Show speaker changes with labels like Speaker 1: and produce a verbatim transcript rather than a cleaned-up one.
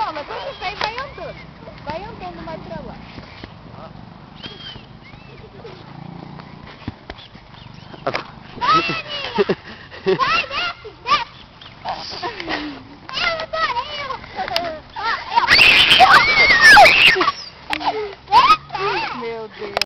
Speaker 1: calma, deixa vai, vai andando. Vai andando mais pra lá. Vai, Aninha! Vai!